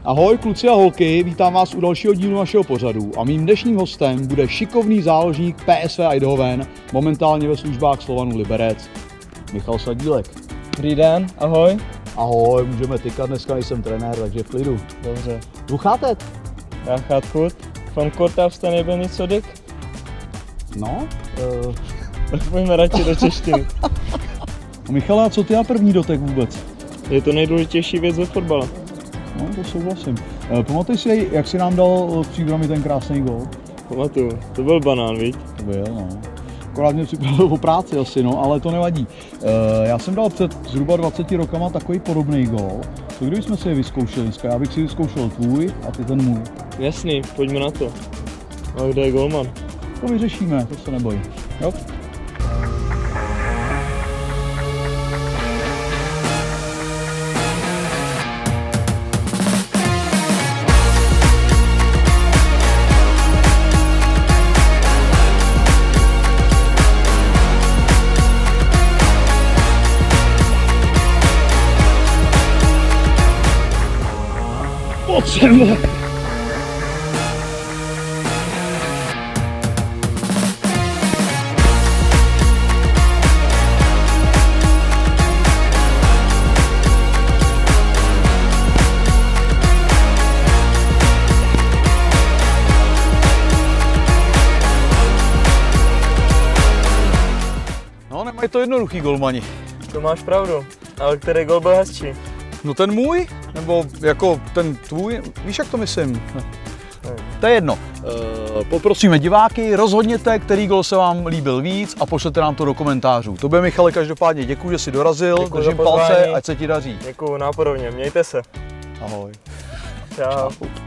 Ahoj kluci a holky, vítám vás u dalšího dílu našeho pořadu a mým dnešním hostem bude šikovný záložník PSV Eindhoven, momentálně ve službách Slovanu Liberec, Michal Sadílek. Dobrý den, ahoj. Ahoj, můžeme tykat, dneska nejsem trenér, takže v klidu. Dobře. Slucháte? Já gaat goed. Van kort afstand nebyl niet zo dik. No? Tak pojďme radši do češtiny. Michale, a co ty a první dotek vůbec? Je to nejdůležitější věc ve fotbale. No, to souhlasím. Pamatuj si, jak jsi nám dal v příbrami ten krásný gól? Pamatuju, to byl banán, viď? To byl, no. Akorát mě připravil o práci asi, no, ale to nevadí. Já jsem dal před zhruba 20 rokama takový podobný gól. Co kdybychom si je vyzkoušeli dneska? Já bych si vyzkoušel tvůj a ty ten můj. Jasný, pojďme na to. A kde je golman? To vyřešíme, to se neboj. Jo? Potřeba. No, nemají to jednoduchý golmani. To máš pravdu, ale který gol byl hezčí? No ten můj, nebo jako ten tvůj, víš, jak to myslím? To je jedno. Poprosíme diváky, rozhodněte, který gol se vám líbil víc a pošlete nám to do komentářů. Tobě, Michale, každopádně děkuji, že jsi dorazil, držím palce, ať se ti daří. Děkuji, náporovně, mějte se. Ahoj. Čau.